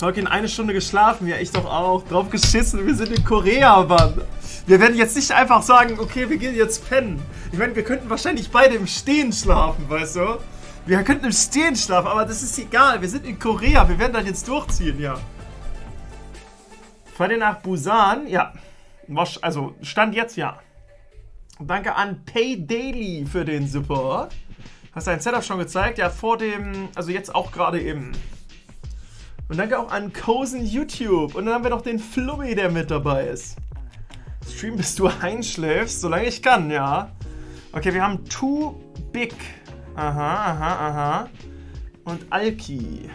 Tolkien 1 Stunde geschlafen, ja ich doch auch. Drauf geschissen, wir sind in Korea, Mann. Wir werden jetzt nicht einfach sagen, okay, wir gehen jetzt pennen. Ich meine, wir könnten wahrscheinlich beide im Stehen schlafen, weißt du? Wir könnten im Stehen schlafen, aber das ist egal. Wir sind in Korea, wir werden das jetzt durchziehen, ja. Fahrt ihr nach Busan? Ja. Also, Stand jetzt, ja. Danke an Pay Daily für den Support. Hast du dein Setup schon gezeigt? Ja, vor dem, also jetzt auch gerade eben. Und danke auch an Kosen YouTube. Und dann haben wir noch den Flummi, der mit dabei ist. Stream, bis du einschläfst, solange ich kann, ja. Okay, wir haben Too Big. Aha. Und Alki.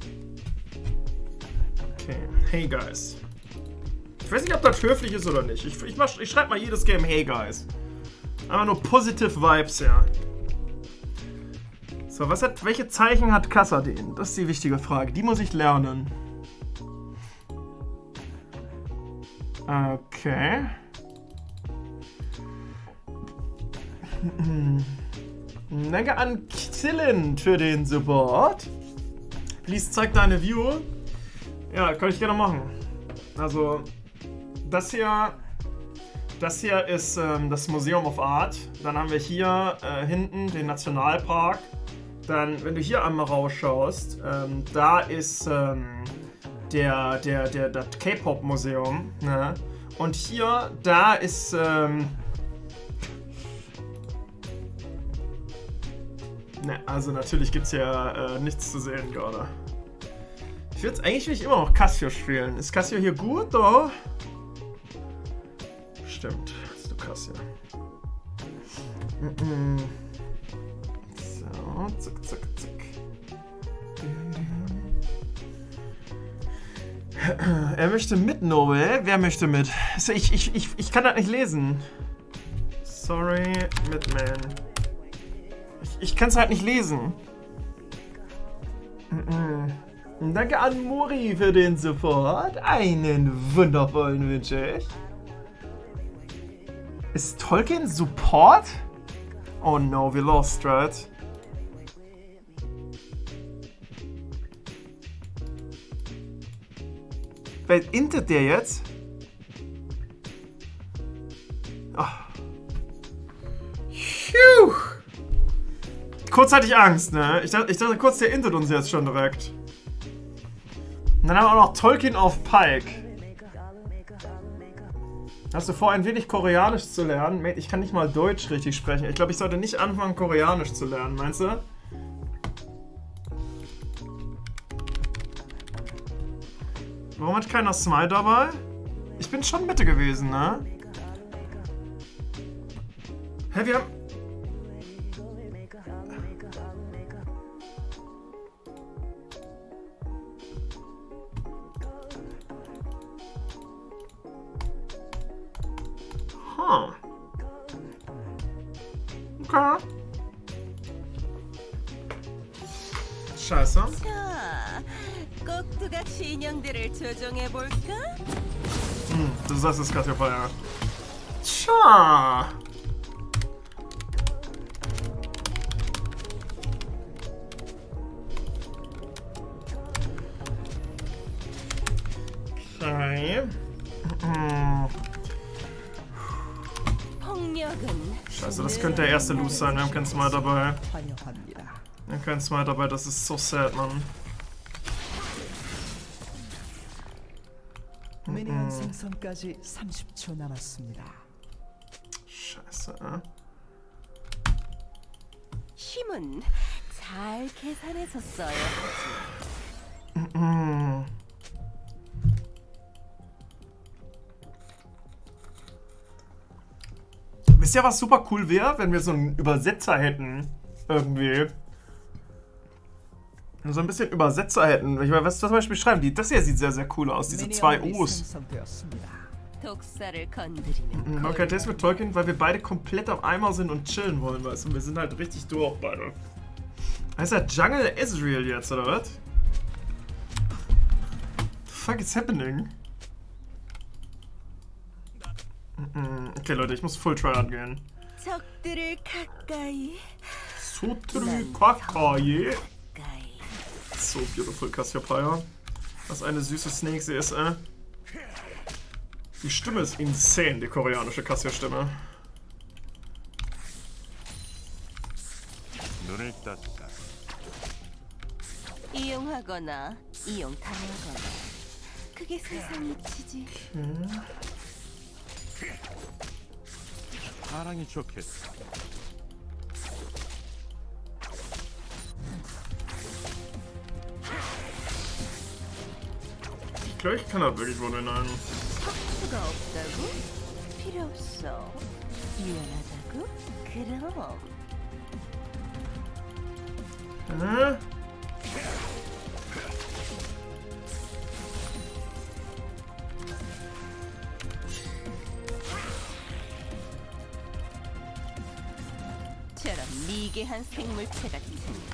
Okay, hey guys. Ich weiß nicht, ob das höflich ist oder nicht. Ich schreibe mal jedes Game hey guys. Aber nur positive Vibes, ja. So, welche Zeichen hat Kassadin? Das ist die wichtige Frage. Die muss ich lernen. Okay. Danke an Xillen für den Support. Please zeig deine View. Ja, kann ich gerne machen. Also, das hier ist das Museum of Art. Dann haben wir hier hinten den Nationalpark. Dann, wenn du hier einmal rausschaust, da ist das K-Pop-Museum. Ne? Und hier, da ist ne, also natürlich gibt es hier nichts zu sehen gerade. Eigentlich will ich immer noch Cassio spielen. Ist Cassio hier gut, oder? Stimmt, ist du Cassio. So, zack. Er möchte mit, Noel. Wer möchte mit? Ich kann das nicht lesen. Sorry, Midman. Ich kann es halt nicht lesen. Danke an Muri für den Support. Einen wundervollen wünsche ich. Ist Tolkien Support? Oh no, we lost, right? Wer intet der jetzt? Oh. Phew. Kurz hatte ich Angst, ne? Ich dachte kurz, der intet uns jetzt schon direkt. Und dann haben wir auch noch Tolkien auf Pike. Hast du vor, ein wenig Koreanisch zu lernen? Mate, ich kann nicht mal Deutsch richtig sprechen. Ich glaube, ich sollte nicht anfangen, Koreanisch zu lernen, meinst du? Warum hat keiner Smite dabei? Ich bin schon Mitte gewesen, ne? Hä, wir haben... Huh. Okay. Scheiße. Du sagst es gerade, ja. Tja. Okay. Scheiße, das könnte der erste Loose sein. Wir haben keinen Smite dabei. Wir haben keinen Smite dabei, das ist so sad, Mann. Scheiße, 힘은 잘 계산해서 써야 하지. Wisst ihr, was super cool wäre, wenn wir so einen Übersetzer hätten? Irgendwie. So ein bisschen Übersetzer hätten. Ich meine, was zum Beispiel schreiben? Das hier sieht sehr, sehr cool aus. Diese zwei O's. Okay, das mit Tolkien, weil wir beide komplett am Eimer sind und chillen wollen, weißt du? Wir sind halt richtig durch, beide. Heißt der Jungle Ezreal jetzt, oder was? The fuck is happening? Okay, Leute, ich muss Full Tryhard gehen. So beautiful, Cassiopeia. Was eine süße Snake ist, Die Stimme ist insane, die koreanische Cassia-Stimme. 이용하거나 이용당하거나 그게 세상 이치지. 사랑이 좋겠어. Ich glaube, ich kann da wirklich wohl hinein. 척수가 없다고? 필요 없어. 미안하다고? 그럼. 저런 미개한 생물체 같은.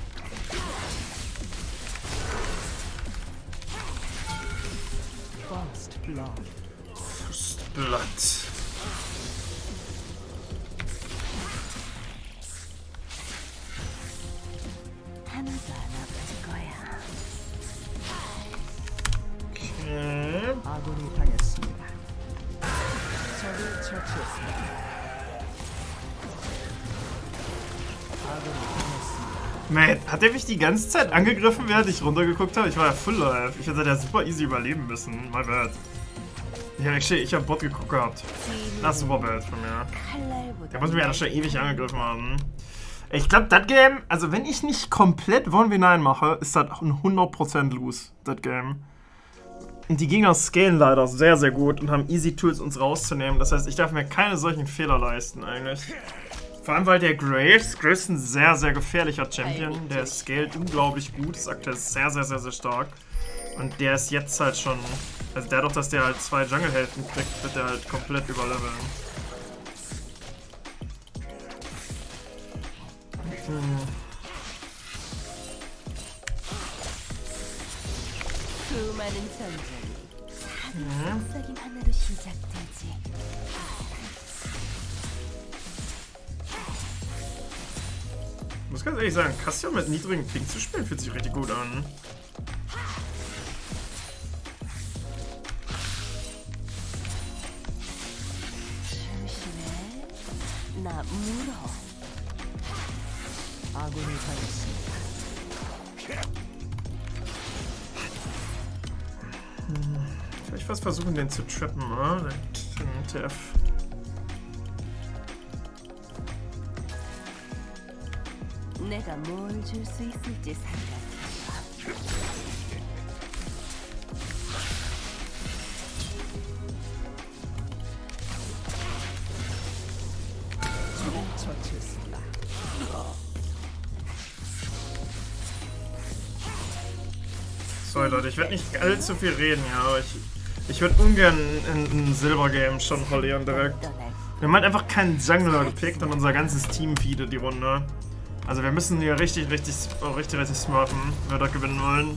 First blood. First Blood. 하나도 안 아플 거야. Okay. 아군이 당했습니다. 적을 처치했습니다. 아군이 당했습니다. Man, hat der mich die ganze Zeit angegriffen, während ich runtergeguckt habe? Ich war ja full life. Ich hätte ja super easy überleben müssen. My bad. Ich hab Bot geguckt gehabt. Das ist super bad von mir. Der muss mich ja schon ewig angegriffen haben. Ich glaube, das Game, also wenn ich nicht komplett 1v9 mache, ist das ein 100% lose, das Game. Und die Gegner scalen leider sehr, sehr gut und haben easy Tools, uns rauszunehmen. Das heißt, ich darf mir keine solchen Fehler leisten eigentlich. Vor allem, weil der Graves ist ein sehr, sehr gefährlicher Champion. Der scaled unglaublich gut, ist aktuell sehr, sehr, sehr, sehr stark. Und der ist jetzt halt schon, also dadurch, dass der halt 2 Jungle-Helden kriegt, wird der halt komplett überleveln. 수많은 전쟁이 싹싹이 하나로 시작되지. Ich muss ganz ehrlich sagen, Cassia mit niedrigen Ping zu spielen, fühlt sich richtig gut an. 조심해. 나 물어. 아군이 당했습니다. Vielleicht fast versuchen, den zu trappen, oder? Den TF. 내가 뭘 줄 수 있을지 생각해봐. 적을 처치했습니다. Sorry Leute, ich werde nicht allzu viel reden, ja, aber ich würde ungern in ein Silber-Game schon verlieren direkt. Wir haben halt einfach keinen Jungler gepickt und unser ganzes Team feedet die Runde. Also wir müssen hier richtig smurfen, wenn wir da gewinnen wollen.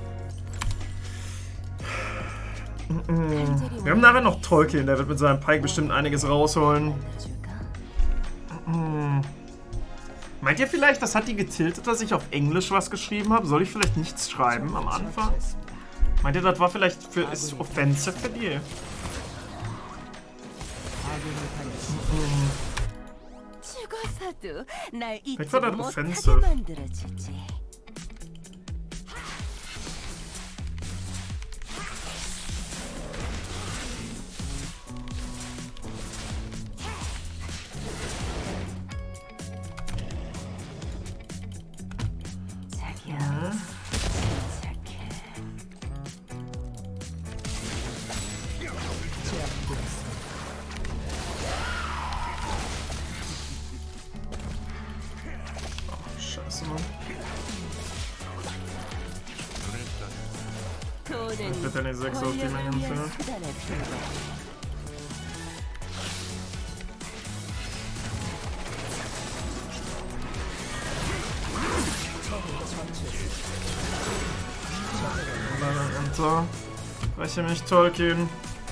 Wir haben nachher noch Tolkien, der wird mit seinem Pike bestimmt einiges rausholen. Meint ihr vielleicht, das hat die getiltet, dass ich auf Englisch was geschrieben habe? Soll ich vielleicht nichts schreiben am Anfang? Meint ihr, das war vielleicht ist offensive für die? 죽어서도 날 잊지 Vielleicht war das 못하게 offensive. 만들어주지. 자기야, 착해. Scheiße, Mann. 돈은 Wird eine 6 auf die Menge. 권력을 위한 수단에 불과해. Runter. Breche mich, Tolkien.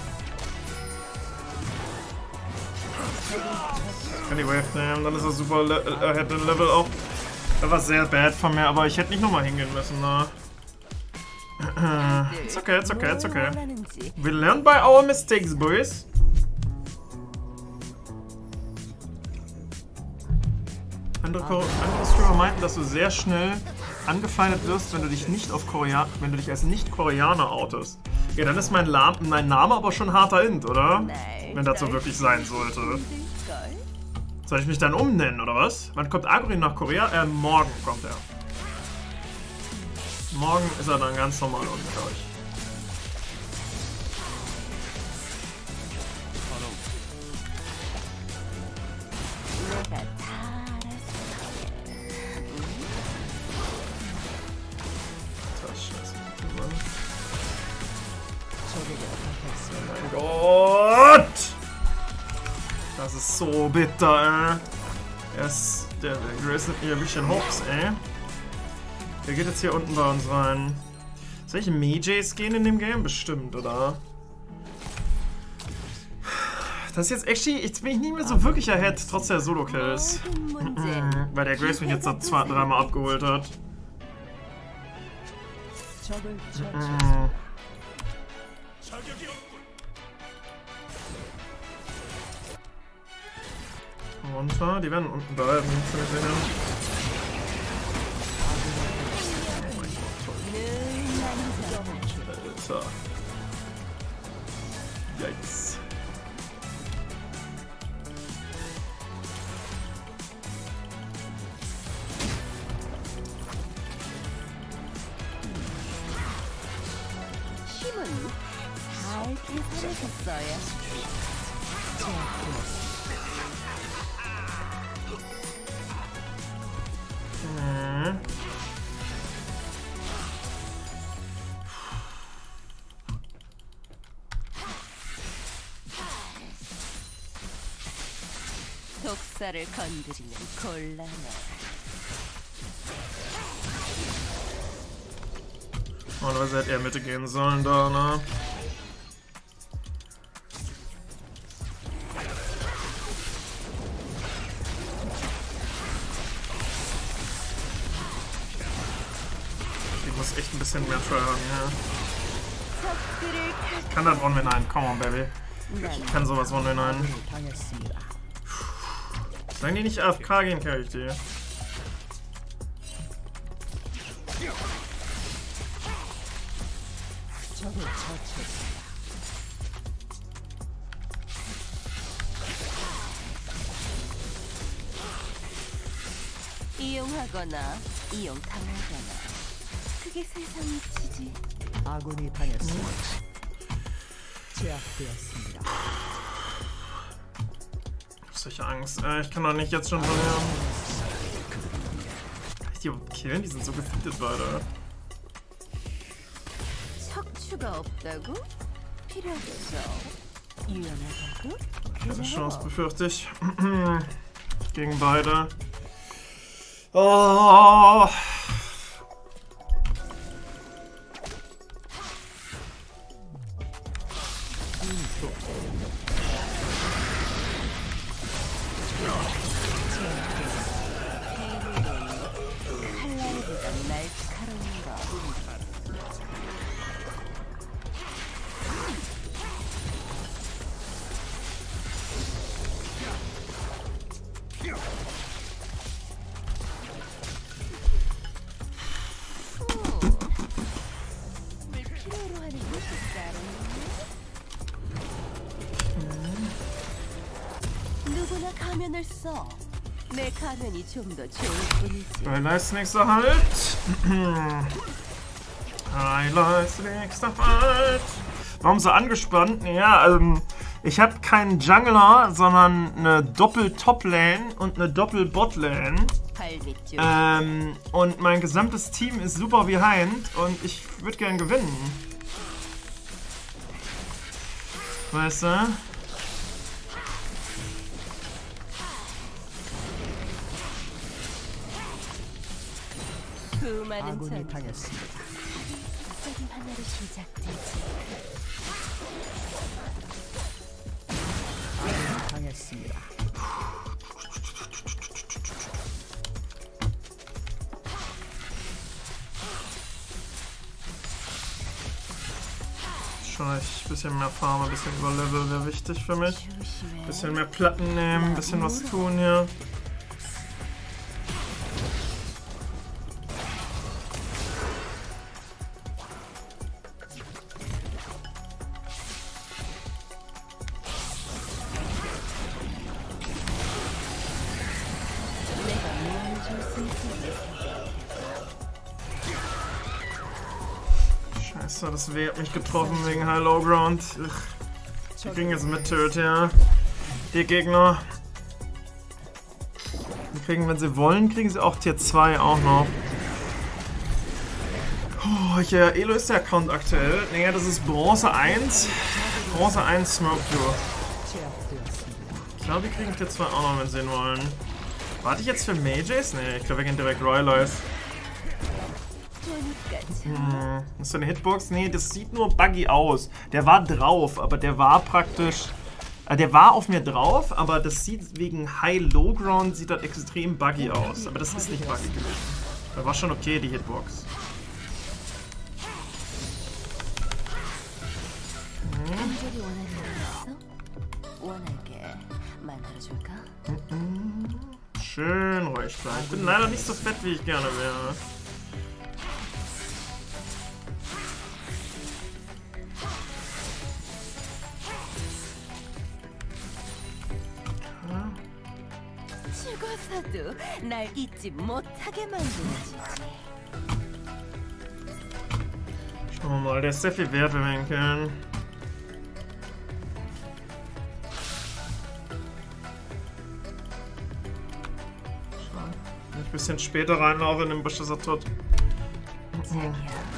Ich kann die Wave nehmen, dann ist er super ahead in Level auch. Das war sehr bad von mir, aber ich hätte nicht nochmal hingehen müssen, ne? It's okay, it's okay, it's okay. 원하는지. We learn by our mistakes, boys. Andere Streamer meinten, dass du sehr schnell angefeindet wirst, wenn du dich nicht auf wenn du dich als Nicht-Koreaner outest. Ja, dann ist mein Name aber schon harter Int, oder? Wenn das so wirklich sein sollte. Soll ich mich dann umnennen, oder was? Wann kommt Agorin nach Korea? Morgen kommt er. Morgen ist er dann ganz normal unten, glaube ich. Oh mein Gott! Das ist so bitter, ey. Der Grace nimmt mir ein bisschen Hops, ey. Der geht jetzt hier unten bei uns rein. Soll ich Mages gehen in dem Game? Bestimmt, oder? Das ist jetzt actually, jetzt bin ich nicht mehr so wirklich ahead, trotz der Solo-Kills. Weil der Grace mich jetzt noch 2-3 Mal abgeholt hat. Runter, die werden unten bleiben, ziemlich sicher. Alter. Yikes. 힘은 잘 계산하셨어요. 독사를 건드리면 곤란해. Normalerweise hätte er Mitte gehen sollen da, ne? Ich muss echt ein bisschen mehr tryharden, ja. Ich kann das One-Win-1, come on, Baby. Ich kann sowas One-Win-1. Solange die nicht AFK gehen, kann ich die. 이용하거나 이용당하거나 그게 세상 이치지. 아군이 당했습니다. 제압되었습니다. Solche Angst. Ich kann doch nicht jetzt schon verlieren. Kann ich die überhaupt killen? Die sind so gefittet, beide. 척추가 없다고? 필요 없어. 유연하다고? Keine Chance, befürchte ich. Gegen beide. Oh. 누구나 가면을 써. 내 가면이 좀 더 좋을 뿐이지. Highlights nächster Halt. Highlights nächster Halt. Warum so angespannt? Ja, ich habe keinen Jungler, sondern eine Doppel-Top-Lane und eine Doppel-Bot-Lane. Und mein gesamtes Team ist super behind und ich würde gern gewinnen. Weißt du? 아군이 당했습니다. 갑자기 하나로 시작되지. 아군이 당했습니다. Wahrscheinlich ein bisschen mehr Farm, ein bisschen über Level wäre wichtig für mich. Ein bisschen mehr Platten nehmen, ein bisschen was tun hier. Scheiße, das W hat mich getroffen wegen High Low Ground. Die kriegen jetzt mit Turret, ja. Die Gegner. Die kriegen, wenn sie wollen, kriegen sie auch Tier 2 auch noch. Oh, ja, Elo ist der Account aktuell. Naja, das ist Bronze 1. Bronze 1 Smoke Pure. Ich glaube, die kriegen Tier 2 auch noch, wenn sie ihn wollen. Warte ich jetzt für Mages? Nee, ich glaube, wir gehen direkt Royalize. Ist so eine Hitbox? Nee, das sieht nur buggy aus. Der war drauf, aber der war praktisch... der war auf mir drauf, aber das sieht wegen High-Low Ground sieht das extrem buggy aus. Aber das ist nicht buggy gewesen. Da war schon okay, die Hitbox. Schön ruhig bleiben. Ich bin leider nicht so fett, wie ich gerne wäre. Schauen wir mal, der ist sehr viel wert, wenn wir ihn killen. Wenn ich ein bisschen später reinlaufe in den Busch, ist er tot. Okay.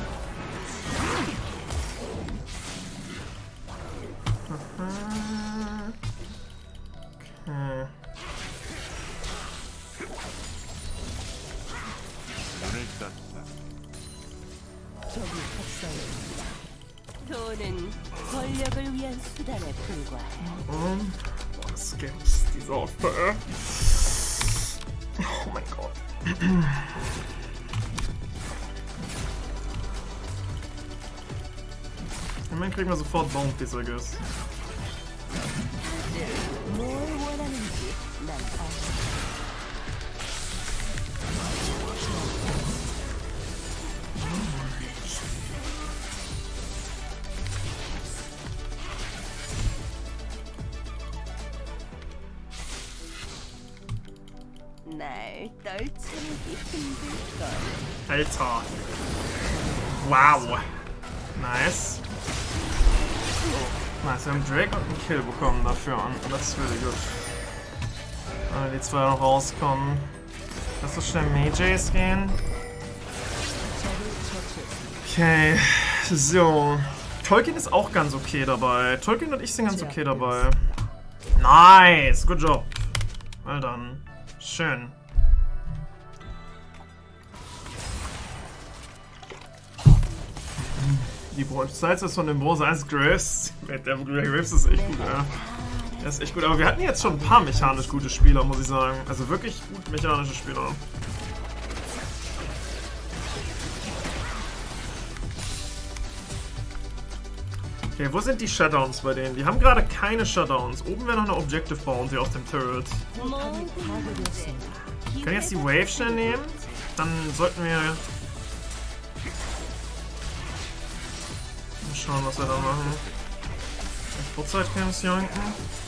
Was gibt's? Diese Aufbau. Oh mein Gott. Immerhin kriegen wir sofort Bounties, I guess. Alter. Wow. Nice. Nice, wir haben Drake und einen Kill bekommen dafür und das ist really gut. Wenn die zwei noch rauskommen. Lass so schnell Mages gehen. Okay, so. Tolkien ist auch ganz okay dabei. Tolkien und ich sind ganz okay dabei. Nice, good job. Well done. Schön. Die Zeit ist von dem Bronze 1 Graves. Der Graves ist echt gut, ja. Der ist echt gut, aber wir hatten jetzt schon ein paar mechanisch gute Spieler, muss ich sagen. Also wirklich gut mechanische Spieler. Okay, wo sind die Shutdowns bei denen? Die haben gerade keine Shutdowns. Oben wäre noch eine Objective Bounty auf dem Turret. Wir können jetzt die Wave schnell nehmen. Dann sollten wir... Mal schauen, was wir da machen. Vorzeit-Camps janken.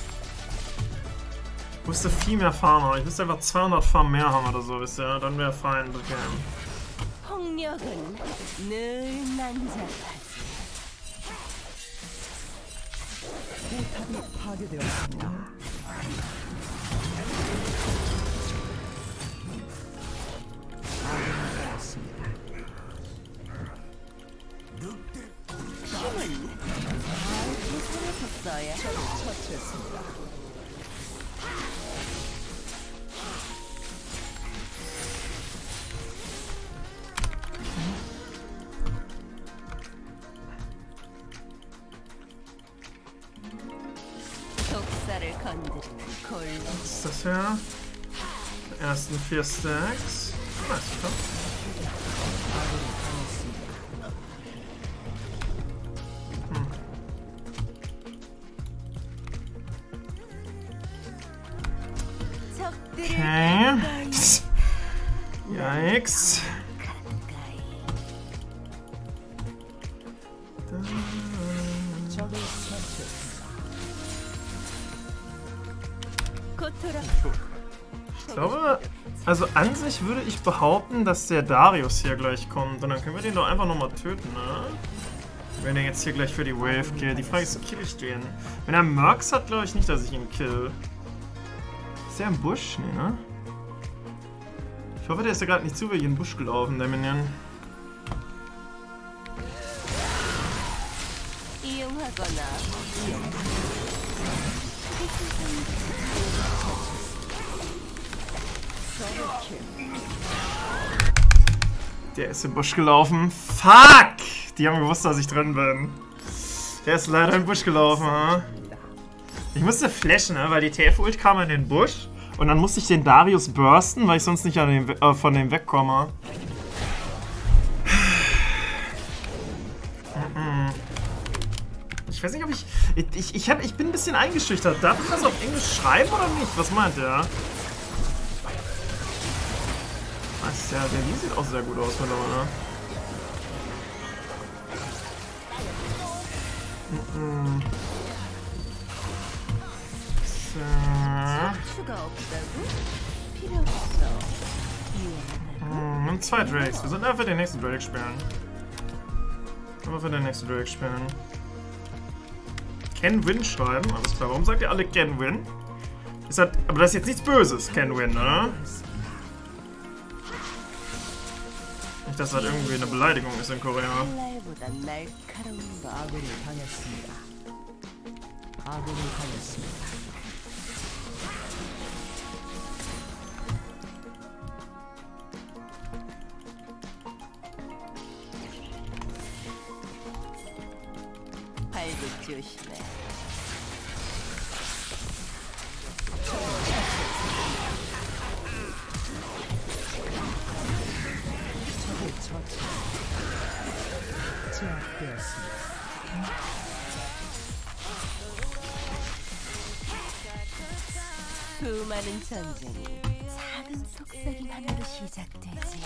Ich müsste viel mehr Farmer. Ich müsste einfach 200 Farm mehr haben oder so, wisst ihr? Dann wäre fein, das Game. Was ist das hier? Die ersten 4 Stacks. Nice, top. Okay. Yikes. 적을 처치했습니다. Ich glaube, also an sich würde ich behaupten, dass der Darius hier gleich kommt. Und dann können wir den doch einfach nochmal töten, ne? Wenn er jetzt hier gleich für die Wave geht. Die Frage ist, kill ich den? Wenn er Mercs hat, glaube ich nicht, dass ich ihn kill. Ist der im Busch? Nee, ne? Ich hoffe, der ist ja gerade nicht zufällig in den Busch gelaufen, der Minion. Der ist im Busch gelaufen. Fuck! Die haben gewusst, dass ich drin bin. Der ist leider im Busch gelaufen, ha? Ich musste flashen, ne? Weil die TF-Ult kam in den Busch. Und dann musste ich den Darius bursten, weil ich sonst nicht an den, von dem wegkomme. Ich weiß nicht, ob ich bin ein bisschen eingeschüchtert. Darf ich das auf Englisch schreiben oder nicht? Was meint der? Was, ja, der sieht auch sehr gut aus, oder? Und 2 Drakes. Wir sollten einfach den nächsten Drake spielen. Can Win schreiben, alles klar. Warum sagt ihr alle Can Win? Aber das ist jetzt nichts Böses, Can Win, oder? Nicht, dass das irgendwie eine Beleidigung ist in Korea. 아군이 당했습니다. 발목 조심해. 적을 처치. 제압되었습니다. 수많은 전쟁이 작은 속삭임 하나로 시작되지.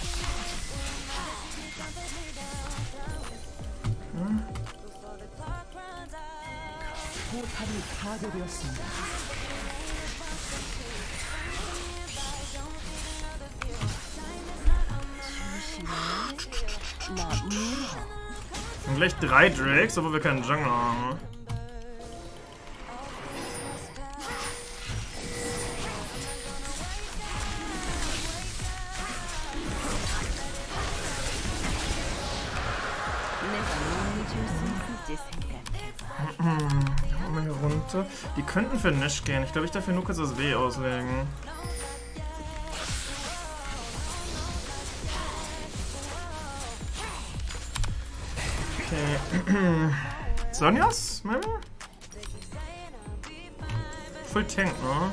포탑이 파괴되었습니다. 조심해. 나 물어. Und gleich 3 Drakes, obwohl wir keinen Jungler haben. Mal hier runter. Die könnten für Nash gehen. Ich glaube, ich darf hier nur kurz das W auslegen. Okay. Sonjas? Maybe? Full Tank, ne?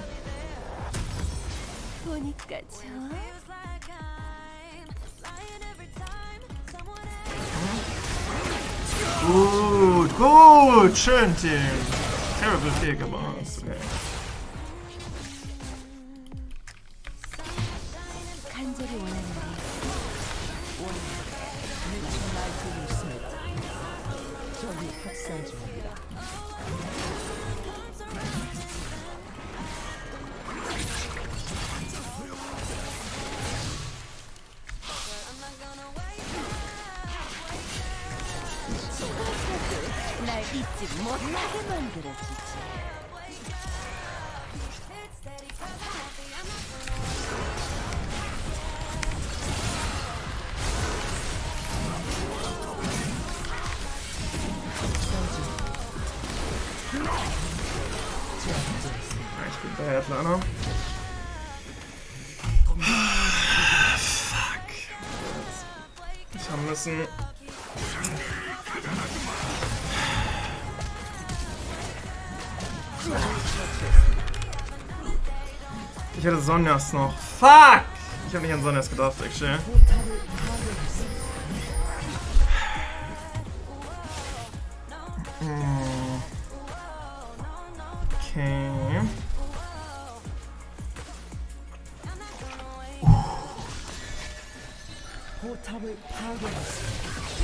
보니까 좋아. Gut, schön, Team. Terrible Kill gemacht. Okay. 간절히 원하는데 말씀을 있습니다. 적이 학살 중입니다. 날 잊지 못하게 만들어주지. Ich bin bad, Lana. Fuck. Ich haben müssen. Ich hätte Sonjas noch. Fuck! Ich habe nicht an Sonjas gedacht, actually. Okay. 포탑을 파괴했습니다.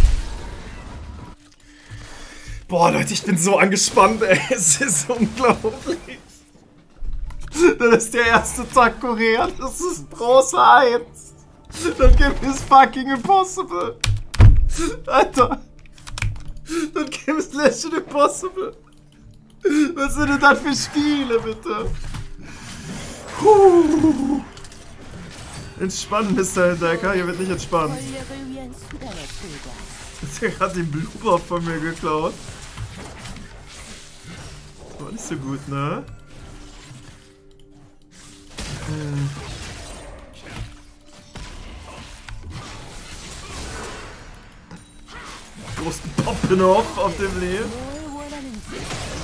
Boah, Leute, ich bin so angespannt, ey. Es ist unglaublich. Das ist der erste Tag Korea. Das ist Bronze 1. Dann gibt es fucking Impossible. Alter. Dann gibt es Mission Impossible. Was sind denn das für Spiele, bitte? Entspannen, Mr. Entdecker. Hier wird nicht entspannt. 권력을 위한 수단에 불과. Jetzt hat gerade den Blooper von mir geklaut. Das war nicht so gut, ne? Großen Poppen-Off auf dem Leben. 뭘 원하는지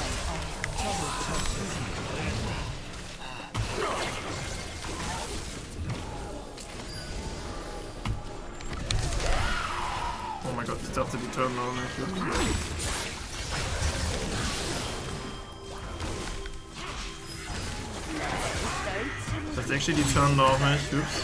Oh mein Gott, ich dachte, die turnen auch nicht. Ich dachte actually, die turnen auch nicht. Ups.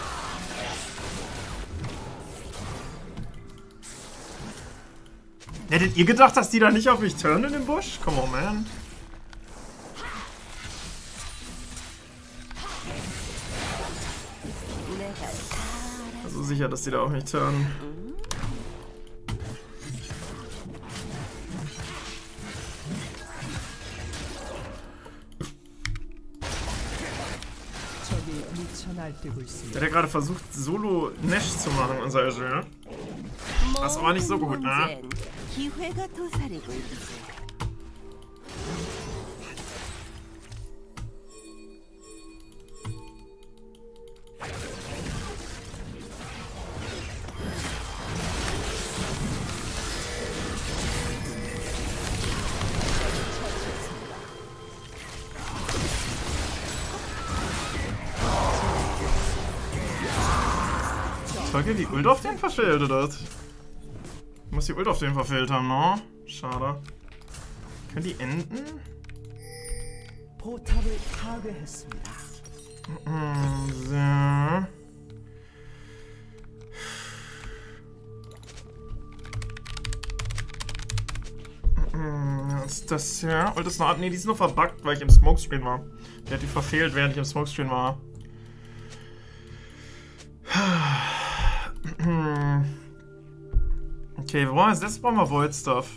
Hättet ihr gedacht, dass die da nicht auf mich turnen im Busch? Come on, man. Also sicher, dass die da auch nicht turnen. 적이 미쳐 날뛰고 있습니다. Der hat ja gerade versucht, Solo Nash zu machen, unser Azure. Das war nicht so gut, ne? 문제는 기회가 도사리고 있지. Folge die Ult auf den verfehlt, oder? Ich muss die Ult auf den verfehlt haben, ne? Schade. Können die enden? 포탑을 파괴했습니다. So. Was ist das hier? Ult ist noch. Ne, die ist nur verbuggt, weil ich im Smokescreen war. Der hat die verfehlt, während ich im Smokescreen war. Okay, als letztes brauchen wir Void Stuff.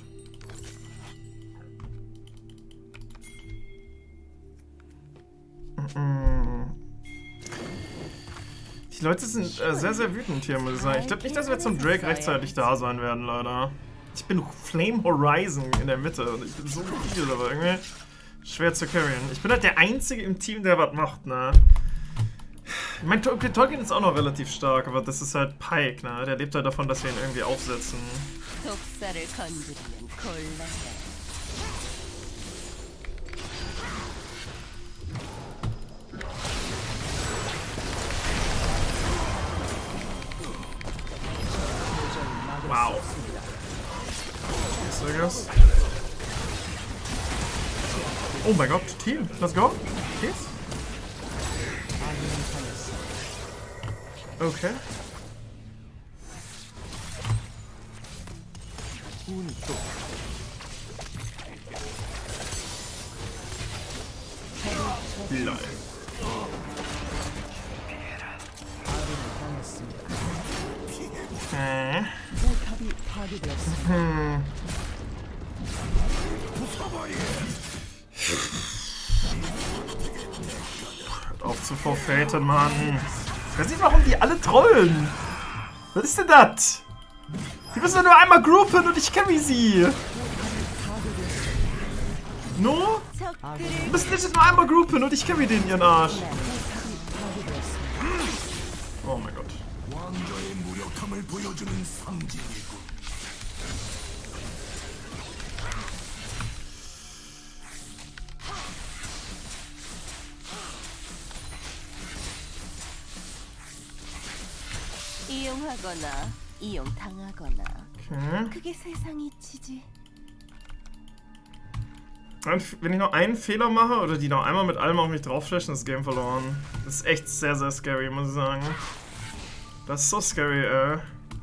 Die Leute sind sehr, sehr wütend hier, muss ich sagen. Ich glaube nicht, dass wir zum Drake rechtzeitig da sein werden, leider. Ich bin Flame Horizon in der Mitte und ich bin so viel, aber irgendwie schwer zu carryen. Ich bin halt der Einzige im Team, der was macht, ne? Ich meine, Tolkien ist auch noch relativ stark, aber das ist halt Pike, ne? Der lebt halt davon, dass wir ihn irgendwie aufsetzen. 독사를 건드리면 곤란해. Wow. I guess. Oh mein Gott, Team, let's go. Geht's? Okay. Lol. Okay. 포탑이 파괴되었습니다. Hört auf zu forfaten, Mann. Ich weiß nicht, warum die alle trollen. Was ist denn das? Die müssen nur einmal groupen und ich carry sie. No? Die müssen nicht nur einmal groupen und ich carry den ihren Arsch. Oh mein Gott. 이용하거나 이용당하거나 Okay. 그게 세상 이치지. Wenn ich noch einen Fehler mache oder die noch einmal mit allem auf mich drauf flashen, ist das Game verloren. Das ist echt sehr, sehr scary, muss ich sagen. Das ist so scary, ey.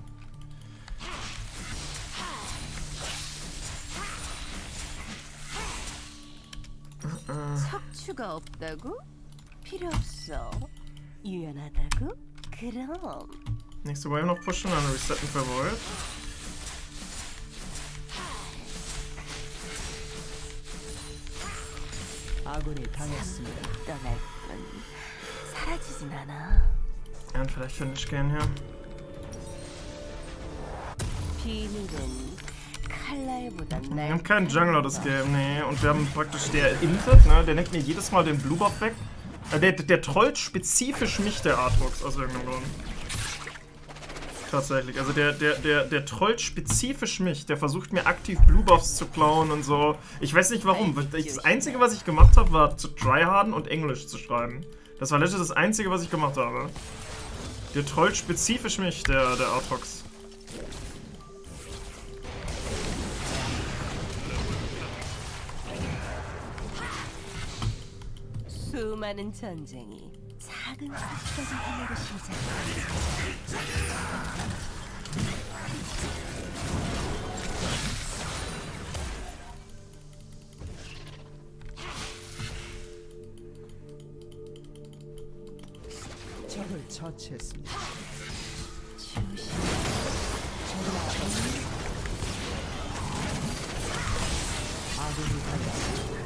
고추가 없다고? 필요 없어. 유연하다고? 그럼. Nächste Wave noch pushen, dann resetten für Wolf. 아군이 당했습니다. 떠날 뿐 사라지진 않아. Ja, und vielleicht finish gehen hier. 비밀은 칼날보단 Wir haben keinen Jungler das Game, nee. Und wir haben praktisch der Intet, ne? Der nimmt mir jedes Mal den Blue Buff weg. Der trollt spezifisch mich, der Aatrox, aus irgendeinem Grund. Tatsächlich. Also der trollt spezifisch mich. Der versucht mir aktiv Blue Buffs zu klauen und so. Ich weiß nicht warum. Das Einzige, was ich gemacht habe, war zu tryharden und Englisch zu schreiben. Das war letztlich das Einzige, was ich gemacht habe. Der trollt spezifisch mich, der Aatrox. 수많은 전쟁이 작은 삭막한 하나로 시작된다. 적을 처치했습니다. 조심. 아군이 당했습니다.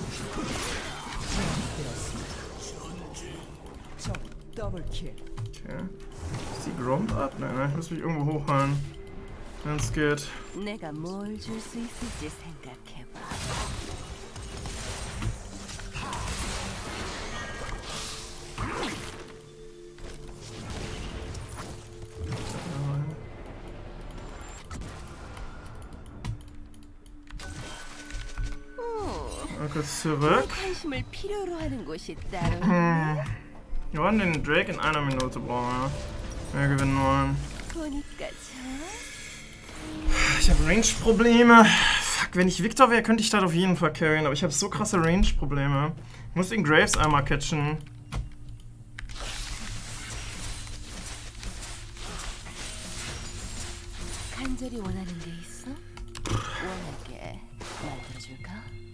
적 더블킬. Okay. Ist die Gromp ab? Nein, ich muss mich irgendwo hochhalten. Wenn es geht. 내가 뭘 줄 수 있을지 생각해봐. Kurz zurück. 관심을 필요로 하는 곳이 따로 있니? Wir wollen den Drake in einer Minute brauchen, ja. Wir gewinnen wollen. 보니까 Ich habe Range-Probleme. Fuck, wenn ich Victor wäre, könnte ich das auf jeden Fall carryen, aber ich habe so krasse Range-Probleme. Ich muss den Graves einmal catchen. 간절히 원하는 게 있어? 원하게 만들어줄까?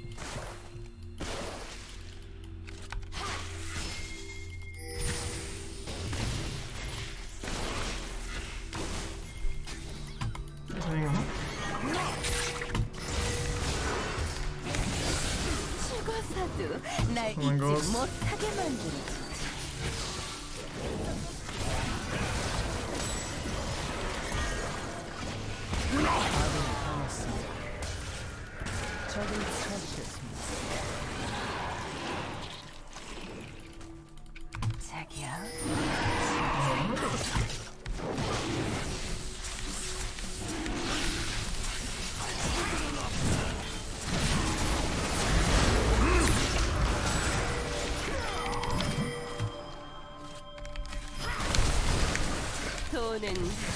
죽어서도 날 잊지 못하게 만들어주지. 적을 처치했습니다. 자기야. 돈은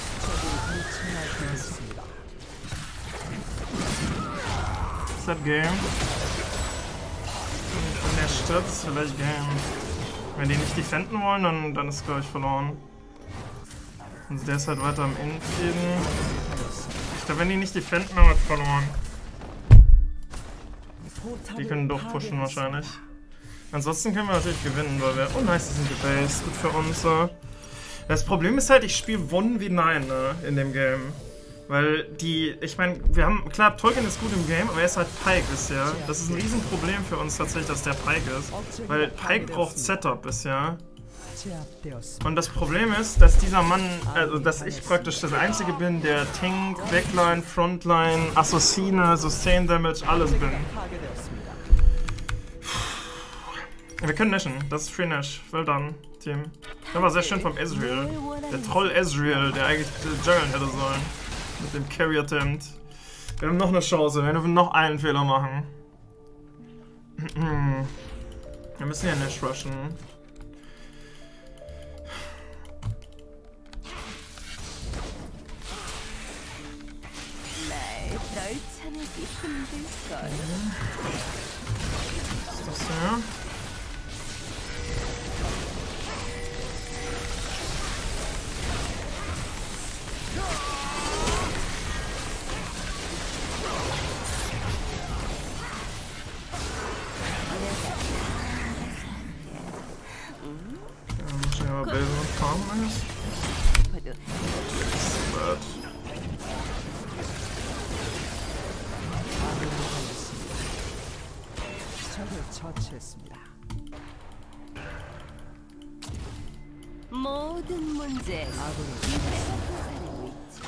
Set Game. Wenn der stürzt, vielleicht Game. Wenn die nicht defenden wollen, dann ist glaube ich verloren. Also der ist halt weiter am Endfäden. Ich glaube, wenn die nicht defenden, haben wir verloren. Die können durchpushen wahrscheinlich. Ansonsten können wir natürlich gewinnen, weil wir... Oh nice, die sind gebased. Gut für uns. Das Problem ist halt, ich spiele 1v9 ne, in dem Game. Weil die... Ich meine, wir haben... Klar, Tolkien ist gut im Game, aber er ist halt Pyke bisher. Das ist ein Riesenproblem für uns tatsächlich, dass der Pyke ist. Weil Pyke braucht Setup bisher. Und das Problem ist, dass dieser Mann... Also, dass ich praktisch das Einzige bin, der Tank, Backline, Frontline, Assassine, Sustain Damage, alles bin. Wir können nashen, das ist Free Nash. Well done, Team. Das war sehr schön vom Ezreal. Der Troll Ezreal, der eigentlich junglen hätte sollen. Mit dem Carry Attempt. Wir haben noch eine Chance, wir dürfen noch einen Fehler machen. Wir müssen ja Nash rushen. Was ist das hier? 처치했습니다. 모든 문제 아군이 입에서 살고 있지.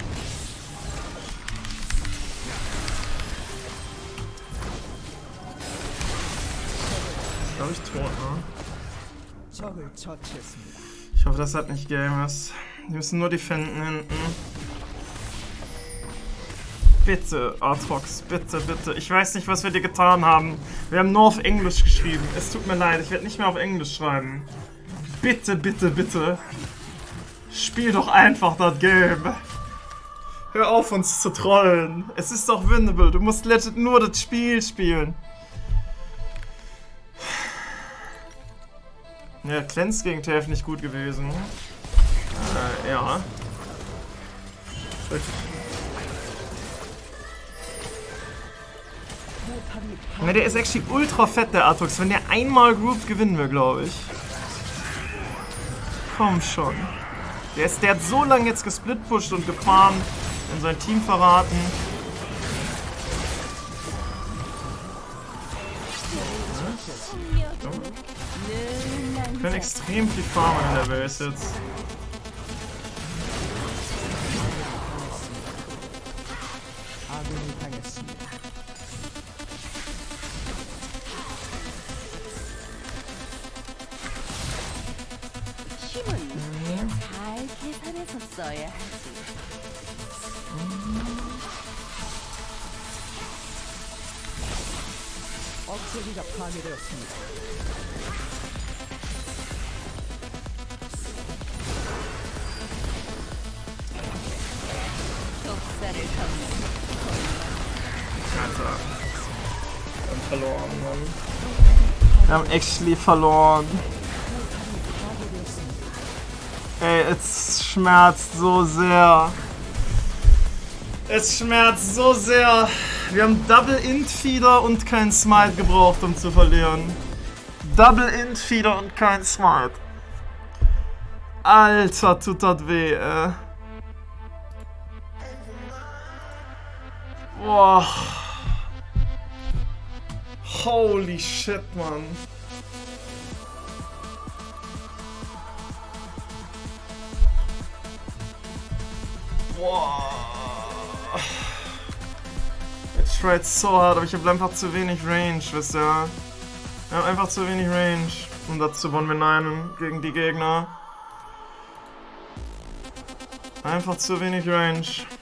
Glaube ich tot, ne? 적을 처치했습니다. Ich hoffe, das hat nicht Gamers. Die müssen nur defenden hinten. Bitte, Artrox, bitte, bitte. Ich weiß nicht, was wir dir getan haben. Wir haben nur auf Englisch geschrieben. Es tut mir leid, ich werde nicht mehr auf Englisch schreiben. Bitte, bitte, bitte. Spiel doch einfach das Game. Hör auf, uns zu trollen. Es ist doch winnable. Du musst legit nur das Spiel spielen. Ja, Cleanse gegen TF nicht gut gewesen. Ja. Ne, der ist actually ultra fett, der Artox. Wenn der einmal grouped, gewinnen wir, glaube ich. Komm schon. Der hat so lange jetzt gesplitpusht und gefahren und sein Team verraten. Wir können extrem viel farmen in der Base jetzt. 아군이 당했습니다. 힘은 잘 계산해서 써야 하지. 억제기가 파괴되었습니다. 독사를 덮는 Alter. Wir haben verloren, Mann. Wir haben actually verloren. Ey, es schmerzt so sehr. Es schmerzt so sehr. Wir haben Double Int Feeder und kein Smite gebraucht, um zu verlieren. Double Int Feeder und kein Smite. Alter, tut das weh, ey. Boah. Holy shit, Mann. Boah. Ich tried so hart, aber ich habe einfach zu wenig Range, wisst ihr? Ich habe einfach zu wenig Range, um das zu one-v-9 gegen die Gegner. Einfach zu wenig Range.